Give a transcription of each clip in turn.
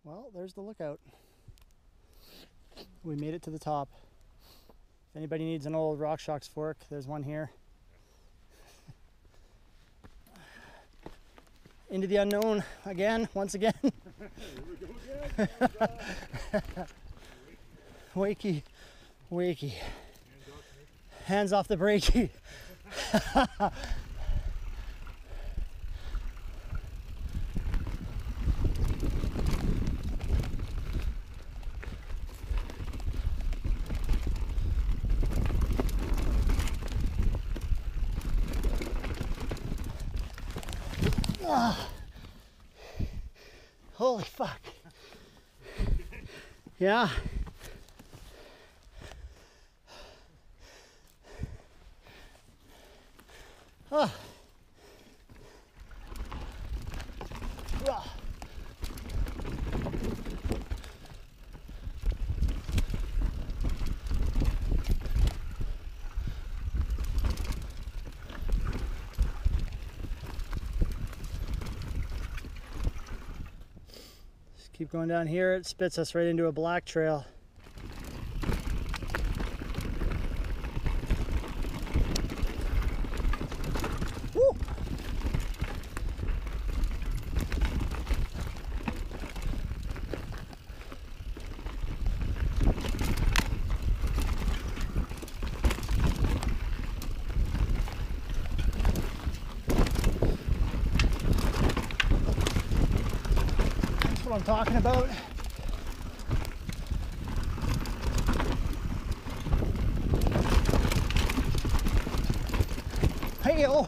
Well, there's the lookout. We made it to the top. If anybody needs an old RockShox fork, there's one here. Into the unknown again, once again. Here we go again. Wakey, wakey. Hands off the brakey. Holy fuck. Yeah. Oh. Just keep going down here. It spits us right into a black trail. Woo! That's what I'm talking about. Hey-o!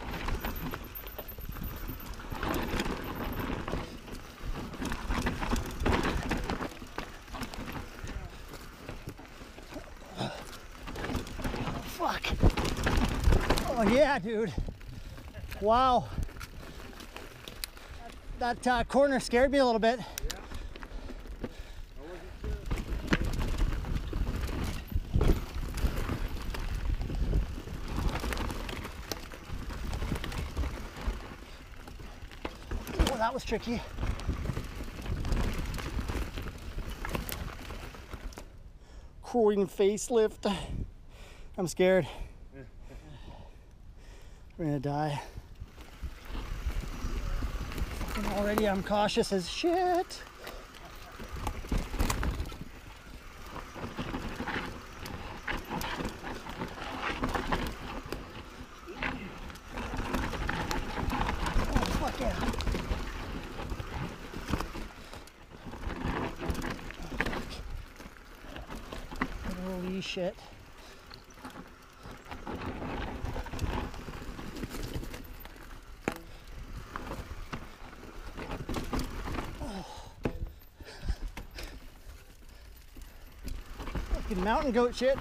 Fuck. Oh yeah, dude. Wow. That corner scared me a little bit. Yeah. I wasn't sure. Oh, that was tricky. Coin facelift. I'm scared. We're gonna die. And already I'm cautious as shit. Oh, fuck yeah. Holy shit. Fucking mountain goat shit.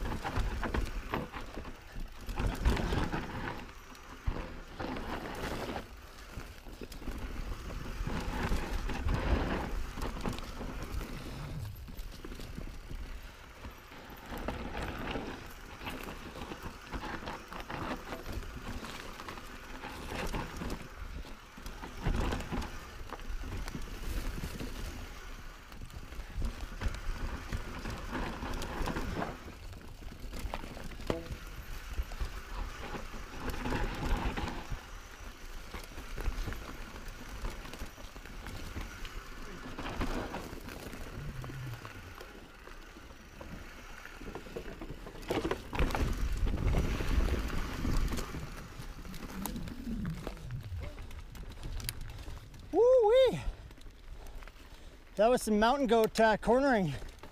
Woo-wee! That was some mountain goat cornering. Yeah.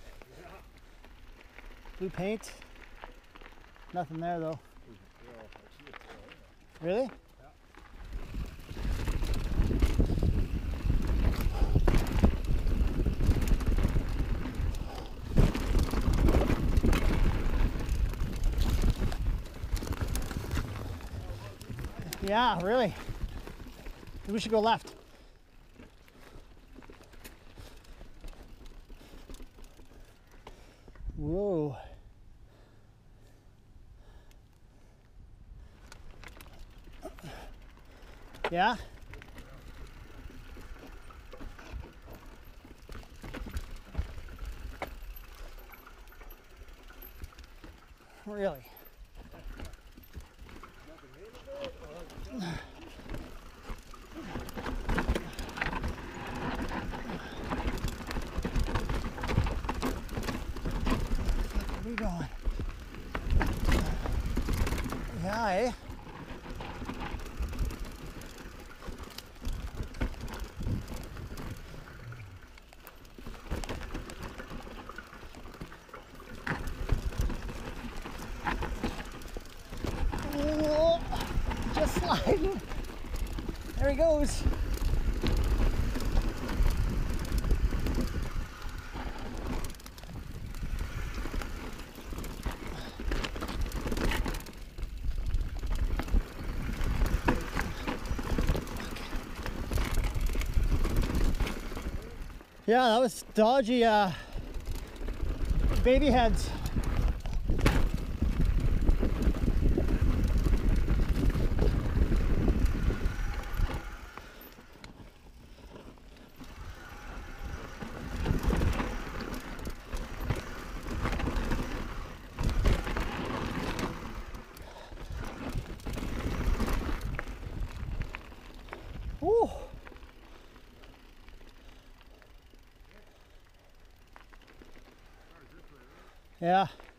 Blue paint. Nothing there though. Yeah, I see it there. Really? Yeah, really. We should go left. Whoa. Yeah? Really. Where are we going? Yeah, eh? Oh, just sliding. There he goes. Yeah, that was dodgy baby heads. Ooh. Yeah.